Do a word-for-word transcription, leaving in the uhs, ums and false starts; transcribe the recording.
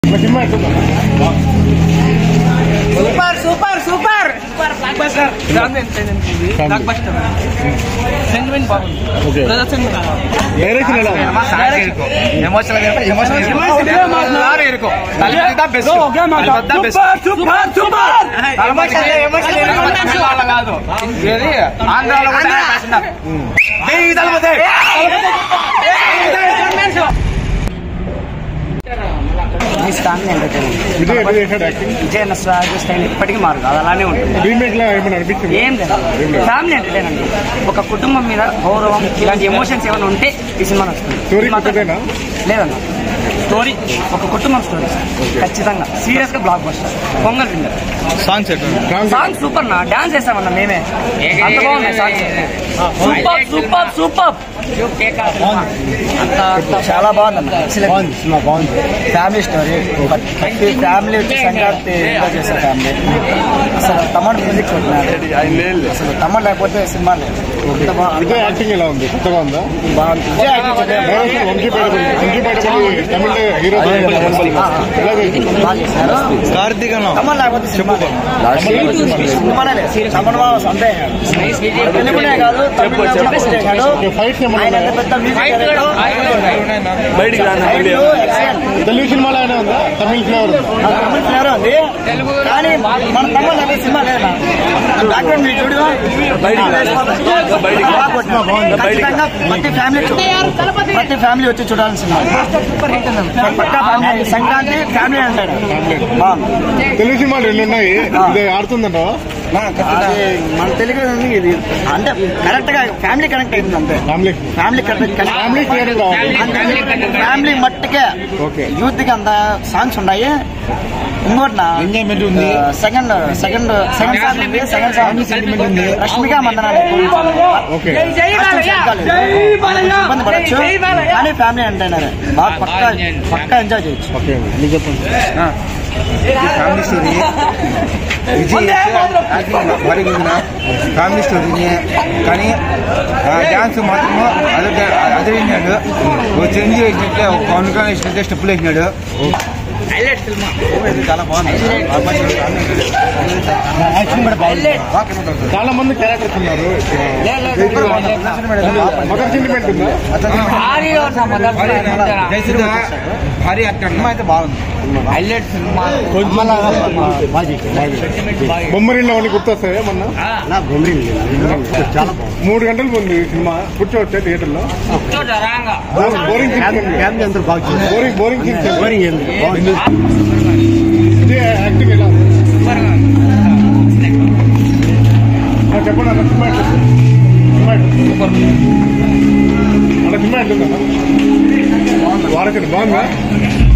Super super super super blockbuster blockbuster sentiment బాగుంది. ప్రదర్శన direction ఎలా ఉంది? ఎమోషనల్ ఎమోషనల్ ఎమోషనల్ ఇరుకో తల్లిదా బెస్ట్ తల్లిదా best super super emotional emotional వాళ్ళ కాదు ఏది ఆంధ్రాలో కూడా ఫ్యాషన్ దేవి తలమతే విజయన్న స్వాగ్ స్టైల్ ఇప్పటికీ మారు అది అలానే ఉంటుంది. ఏం లేదు ఫ్యామిలీ ఎంటర్టైన్మెంట్, ఒక కుటుంబం మీద గౌరవం ఇలాంటి ఎమోషన్స్ ఏమైనా ఉంటే ఈ సినిమా వస్తుంది. లేదన్న స్టోరీ ఒక కుటుంబం స్టోరీ ఖచ్చితంగా సీరియస్ గా blockbuster. Pongal winner songs song super నా డాన్స్ చేస్తామన్నా మేమే. అంత బాగున్నాయి సాంగ్స్, సూపర్ సూపర్ సూపర్ చాలా బాగుంది. బాగుంది ఫ్యామిలీ స్టోరీ. ఫ్యామిలీ వచ్చి సంక్రాంతి ఎంజాయ్ చేసే ఫ్యామిలీ. అసలు తమ్ముడు మ్యూజిక్ కొట్టినాడు, అసలు తమ్ముడు లేకపోతే సినిమా లేదు. యాక్టింగ్ ఎలా ఉంది? కొత్తగా ఉందా? బాగుంది. కార్తీక్ తమ్ముడు లేకపోతే సినిమా సినిమానే లేదు. తమ్ముడు అంతే తెలుగునే కాదు తెలుగు సినిమాలో అయినా ఉందా? తమిళ ఫ్లేవర్ తమిళ ఫ్లేవర్ ఉంది కానీ మన తమ్ముడు లేకపోతే సినిమా లేదా. బ్యాక్గ్రౌండ్ మీరు చూడగా ప్రతి ఫ్యామిలీ ప్రతి ఫ్యామిలీ వచ్చి చూడాల్సిన సినిమా. పక్కా ఫ్యామిలీ సంక్రాంతి ఫ్యామిలీ అంటాడు. తెలుగు సినిమాలు రెండు ఉన్నాయి, ఇది ఆడుతుందంటావా? మన తెలుగు ఇది అంటే కరెక్ట్ గా ఫ్యామిలీ కనెక్ట్ అవుతుంది అంతే. ఫ్యామిలీ ఫ్యామిలీ ఫ్యామిలీ ఫ్యామిలీ మట్టుకే యూత్ కి అంత సాంగ్స్ ఉన్నాయి. ఇంకోటి ఎంజాయ్మెంట్ ఉంది. సెకండ్ సెకండ్ సెకండ్ సాంగ్ ఉంది. సెకండ్ సాంగ్ సెంటిమెంట్ ఉంది. రష్మిక మందన ఇబ్బంది పడచ్చు కానీ ఫ్యామిలీ ఎంటర్టైనర్ బాగా పక్కా పక్కా ఎంజాయ్ చేయొచ్చు. ఫ్యామిలీ స్టోరీ విజయ్ భారీ ఫ్యామిలీ స్టోరీని కానీ డ్యాన్స్ మాత్రము అదే అదిరినాడు. చేంజ్ వేసినట్టే పవన్ కళ్యాణ్ వేసినట్టే స్టెప్పులు వేసినాడు. చాలా బాగుంది. చాలా మంది క్యారెక్టర్స్ ఉన్నారు. మదర్ సెంటిమెంట్ ఉందా? భారీ యాక్టర్ అయితే బాగుంది. హైలైట్ సినిమా బొమ్మరిలో అన్ని గుర్తొస్తాయా? మొన్న మూడు గంటలు ఉంది సినిమా, కూర్చోవచ్చా థియేటర్ లో? బోరింగ్ బోరింగ్ బోరింగ్ యాక్టింగ్ ఎలా ఉంది? చెప్పండి అన్న. సినిమా అన్న సినిమా ఎట్లుందా? వారకటి బాగుందా?